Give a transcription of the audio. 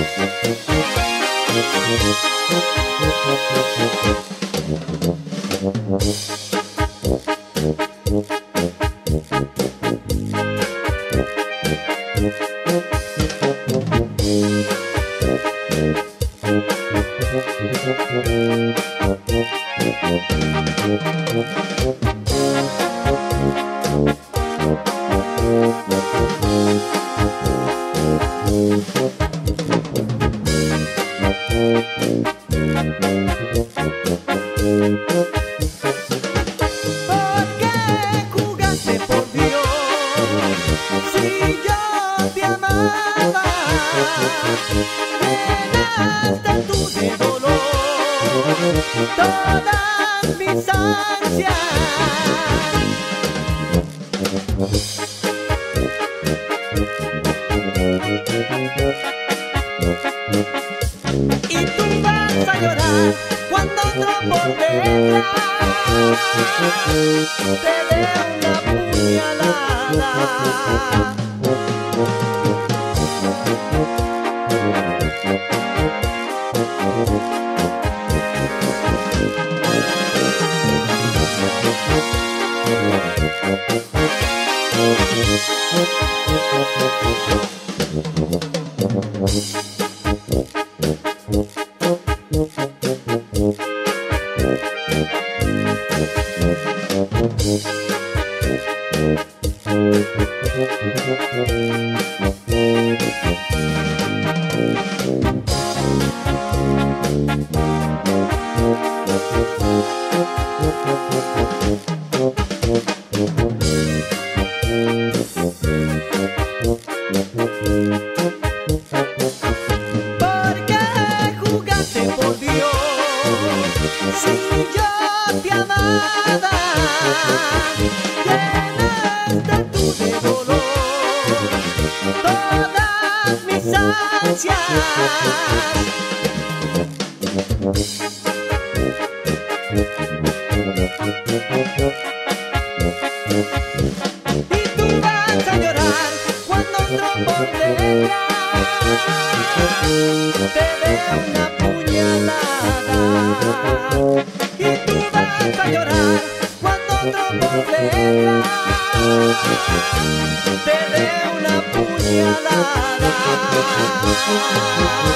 Jugaste por Dios, si yo te amaba, llenaste tú de dolor todas mis ansias. Y tú vas a llorar cuando otro por detrás te dé una puñalada. Porque jugaste por Dios, si yo te amaba, llenaste tú de dolor todas mis ansias. Y tú vas a llorar cuando otro por detrás te dé una puñalada. Y tú vas a llorar cuando otro por detrás te dé una puñalada.